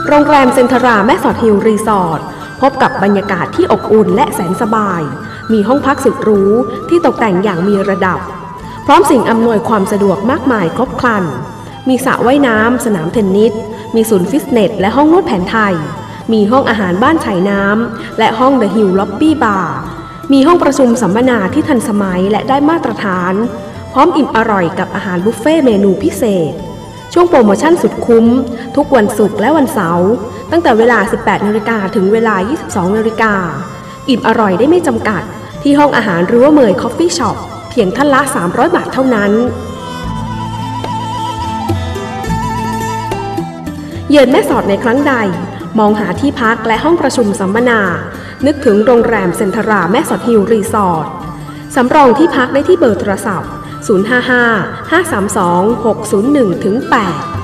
โรงแรมเซ็นทราแม่สอดฮิลรีสอร์ทพบกับบรรยากาศที่อบอุ่นและแสนสบายมีห้องพักสุดหรูที่ตกแต่งอย่างมีระดับพร้อมสิ่งอำนวยความสะดวกมากมายครบครันมีสระว่ายน้ำสนามเทนนิสมีศูนย์ฟิตเนสและห้องนวดแผนไทยมีห้องอาหารบ้านฉายน้ำและห้องเดอะฮิลล็อบบี้บาร์มีห้องประชุมสัมมนาที่ทันสมัยและได้มาตรฐานพร้อมอิ่มอร่อยกับอาหารบุฟเฟ่เมนูพิเศษช่วงโปรโมชั่นสุดคุ้มทุกวันศุกร์และวันเสาร์ตั้งแต่เวลา 18 นาฬิกาถึงเวลา 22 นาฬิกาอิ่มอร่อยได้ไม่จำกัดที่ห้องอาหารรั้วเมยคอฟฟี่ช็อปเพียงท่านละ 300 บาทเท่านั้นเยือนแม่สอดในครั้งใดมองหาที่พักและห้องประชุมสัมมนานึกถึงโรงแรมเซ็นทราแม่สอดฮิลรีสอร์ทสำรองที่พักได้ที่เบอร์โทรศัพท์ 055 532 601-8